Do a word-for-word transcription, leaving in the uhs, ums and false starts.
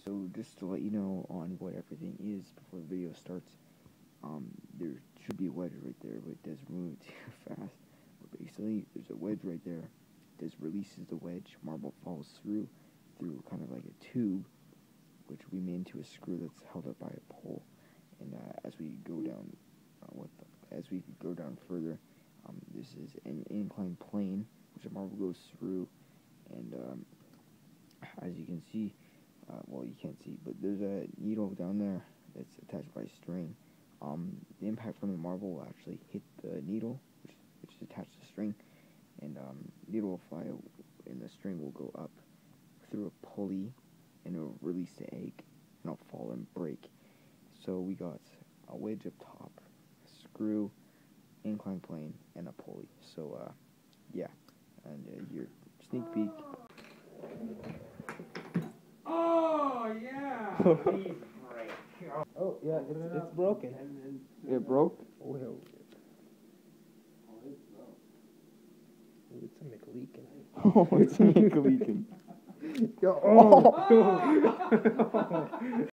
So just to let you know on what everything is before the video starts, um, there should be a wedge right there, but it doesn't move too fast. But basically, there's a wedge right there. This releases the wedge. Marble falls through, through kind of like a tube, which we made into a screw that's held up by a pole. And uh, as we go down, uh, what the, as we go down further, um, this is an inclined plane which the marble goes through, and um, as you can see, uh, well you can't see, but there's a needle down there that's attached by a string. Um, the impact from the marble will actually hit the needle, which, which is attached to the string, and um, needle will fly out, and the string will go up through a pulley, and it will release the egg, and it'll fall and break. So we got a wedge up top, a screw, inclined plane, and a pulley. So uh, yeah, and uh, your sneak peek. Oh yeah. Oh yeah, it's, it's broken. It broke? Well, it's a McLeakin. Oh, it's a leaking. Oh.